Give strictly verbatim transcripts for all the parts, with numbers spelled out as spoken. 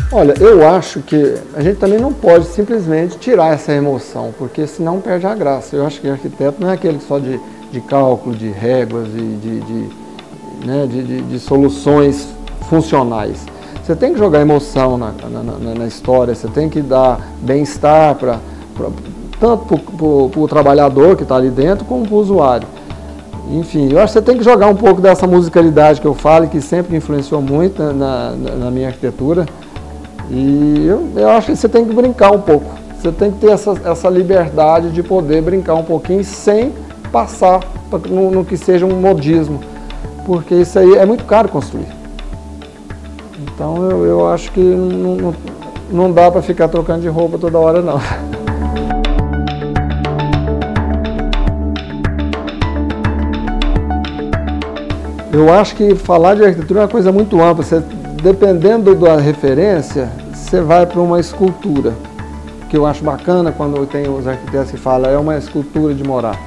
Olha, eu acho que a gente também não pode simplesmente tirar essa emoção, porque senão perde a graça. Eu acho que o arquiteto não é aquele só de, de cálculo, de réguas e de, de, né, de, de, de soluções funcionais. Você tem que jogar emoção na, na, na, na história, você tem que dar bem-estar para tanto para o trabalhador que está ali dentro, como para o usuário. Enfim, eu acho que você tem que jogar um pouco dessa musicalidade que eu falo, que sempre influenciou muito na, na, na minha arquitetura. E eu, eu acho que você tem que brincar um pouco. Você tem que ter essa, essa liberdade de poder brincar um pouquinho sem passar no, no que seja um modismo. Porque isso aí é muito caro construir. Então eu, eu acho que não, não, não dá para ficar trocando de roupa toda hora, não. Eu acho que falar de arquitetura é uma coisa muito ampla. Você, dependendo da referência, você vai para uma escultura, que eu acho bacana quando tem os arquitetos que falam, é uma escultura de morar.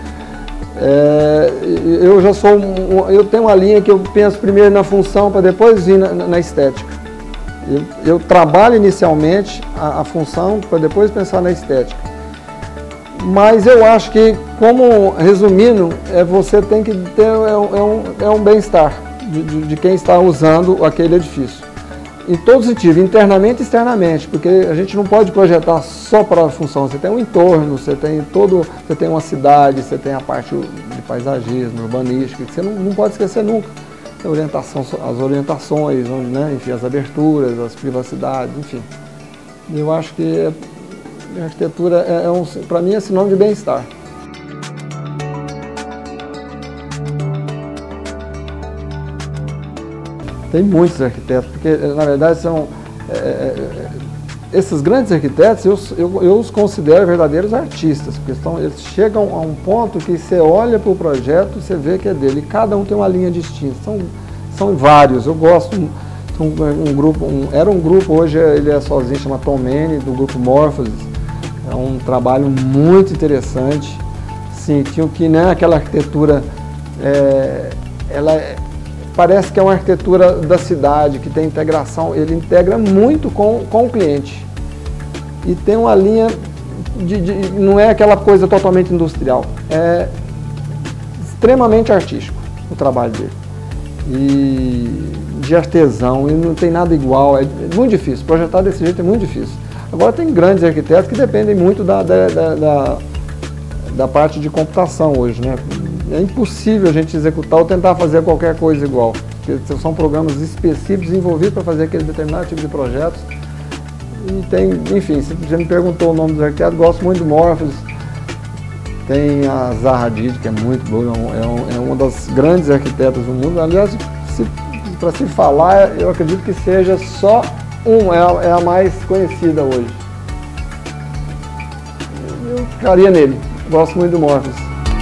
É, eu já sou, um, eu tenho uma linha que eu penso primeiro na função para depois vir na, na estética. Eu, eu trabalho inicialmente a, a função para depois pensar na estética. Mas eu acho que, como resumindo, é, você tem que ter é um, é um bem-estar de, de, de quem está usando aquele edifício. Em todo sentido, internamente e externamente, porque a gente não pode projetar só para a função. Você tem um entorno, você tem todo, você tem uma cidade, você tem a parte de paisagismo, urbanística, que você não, não pode esquecer nunca. A orientação, as orientações, né, enfim, as aberturas, as privacidades, enfim. Eu acho que é, a arquitetura, é, é um, para mim, é sinônimo de bem-estar. Tem muitos arquitetos, porque, na verdade, são é, é, esses grandes arquitetos, eu, eu, eu os considero verdadeiros artistas, porque estão, eles chegam a um ponto que você olha para o projeto e você vê que é dele, e cada um tem uma linha distinta, são, são vários, eu gosto, um, um grupo, um, era um grupo, hoje ele é sozinho, chama Tom Mene, do grupo Morphosis, é um trabalho muito interessante, sim, tinha que, né, aquela arquitetura, é, ela é, parece que é uma arquitetura da cidade, que tem integração, ele integra muito com, com o cliente. E tem uma linha, de, de, não é aquela coisa totalmente industrial, é extremamente artístico o trabalho dele. E de artesão, e não tem nada igual, é muito difícil, projetar desse jeito é muito difícil. Agora tem grandes arquitetos que dependem muito da, da, da, da, da parte de computação hoje, né? É impossível a gente executar ou tentar fazer qualquer coisa igual, porque são programas específicos desenvolvidos para fazer aquele determinado tipo de projetos. E tem, enfim, você me perguntou o nome dos arquitetos, gosto muito do Morphosis. Tem a Zaha Hadid, que é muito boa, é, um, é uma das grandes arquitetas do mundo. Aliás, para se falar, eu acredito que seja só um, é a, é a mais conhecida hoje. Eu ficaria nele, gosto muito do Morphosis.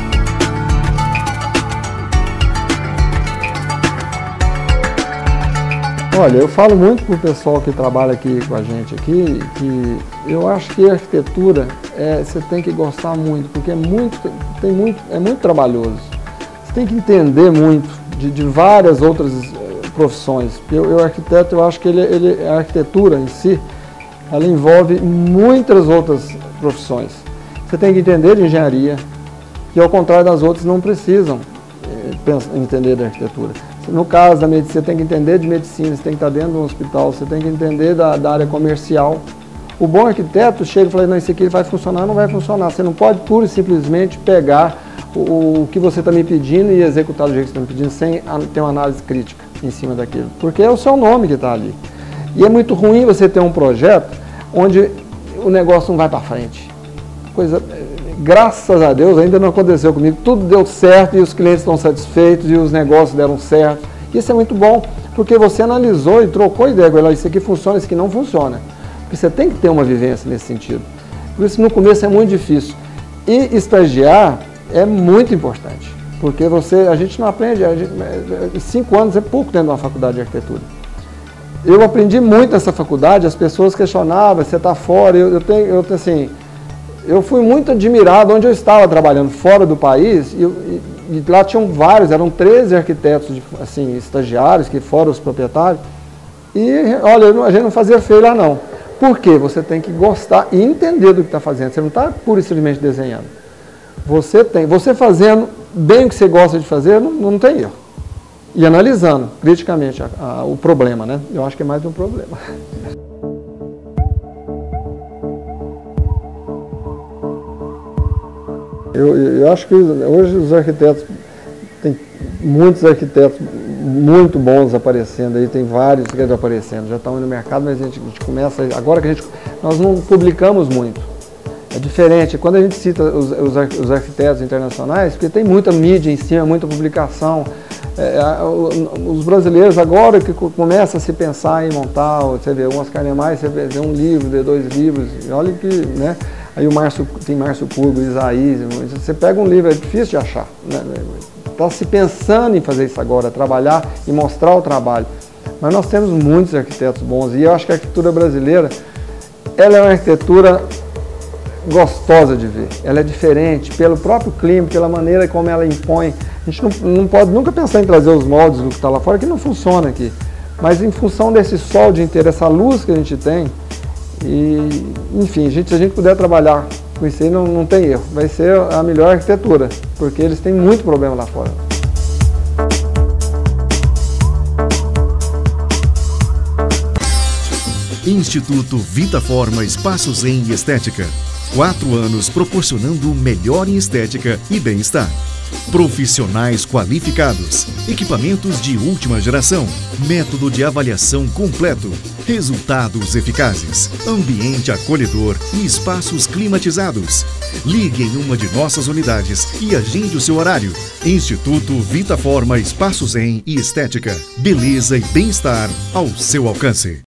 Olha, eu falo muito para o pessoal que trabalha aqui com a gente aqui, que eu acho que a arquitetura é, você tem que gostar muito, porque é muito, tem muito, é muito trabalhoso. Você tem que entender muito de, de várias outras profissões. Eu, eu arquiteto, eu acho que ele, ele, a arquitetura em si, ela envolve muitas outras profissões. Você tem que entender de engenharia, que ao contrário das outras não precisam é, pensar, entender de arquitetura. No caso da medicina, você tem que entender de medicina, você tem que estar dentro de um hospital, você tem que entender da, da área comercial. O bom arquiteto chega e fala, não, isso aqui vai funcionar, não vai funcionar. Você não pode pura e simplesmente pegar o, o que você está me pedindo e executar do jeito que você está me pedindo, sem ter uma análise crítica em cima daquilo. Porque é o seu nome que está ali. E é muito ruim você ter um projeto onde o negócio não vai para frente. Coisa... Graças a Deus, ainda não aconteceu comigo, tudo deu certo e os clientes estão satisfeitos e os negócios deram certo. Isso é muito bom, porque você analisou e trocou ideia com ela, isso aqui funciona, isso aqui não funciona. Porque você tem que ter uma vivência nesse sentido. Por isso, no começo é muito difícil. E estagiar é muito importante, porque você, a gente não aprende, a gente, cinco anos é pouco dentro de uma faculdade de arquitetura. Eu aprendi muito nessa faculdade, as pessoas questionavam, você está fora, eu, eu tenho, eu, assim... Eu fui muito admirado onde eu estava trabalhando, fora do país, e, e, e lá tinham vários, eram treze arquitetos, assim, estagiários, que foram os proprietários, E, olha, a gente não fazia feio lá não. Por quê? Você tem que gostar e entender do que está fazendo. Você não está pura e simplesmente desenhando. Você tem, você fazendo bem o que você gosta de fazer, não, não tem erro. E analisando criticamente a, a, o problema, né? Eu acho que é mais um problema. Eu, eu acho que hoje os arquitetos, tem muitos arquitetos muito bons aparecendo aí, tem vários que estão aparecendo, já estão no mercado, mas a gente, a gente começa, agora que a gente, nós não publicamos muito. É diferente, quando a gente cita os, os, os arquitetos internacionais, porque tem muita mídia em cima, muita publicação. É, os brasileiros agora que começa a se pensar em montar, você vê um Oscar Niemeyer, você vê um livro, vê dois livros, olha que, né? Aí o Márcio, tem Márcio Pugo, Isaías, você pega um livro, é difícil de achar, né? Está se pensando em fazer isso agora, trabalhar e mostrar o trabalho. Mas nós temos muitos arquitetos bons e eu acho que a arquitetura brasileira, ela é uma arquitetura gostosa de ver, ela é diferente pelo próprio clima, pela maneira como ela impõe. A gente não, não pode nunca pensar em trazer os moldes do que está lá fora, que não funciona aqui. Mas em função desse sol o dia inteiro, essa luz que a gente tem, e, enfim, a gente, se a gente puder trabalhar com isso aí, não, não tem erro. Vai ser a melhor arquitetura, porque eles têm muito problema lá fora. Instituto Vitaforma Espaços em Estética. Quatro anos proporcionando o melhor em estética e bem-estar. Profissionais qualificados, equipamentos de última geração, método de avaliação completo, resultados eficazes, ambiente acolhedor e espaços climatizados. Ligue em uma de nossas unidades e agende o seu horário. Instituto Vitaforma Espaços em Estética. Beleza e bem-estar ao seu alcance.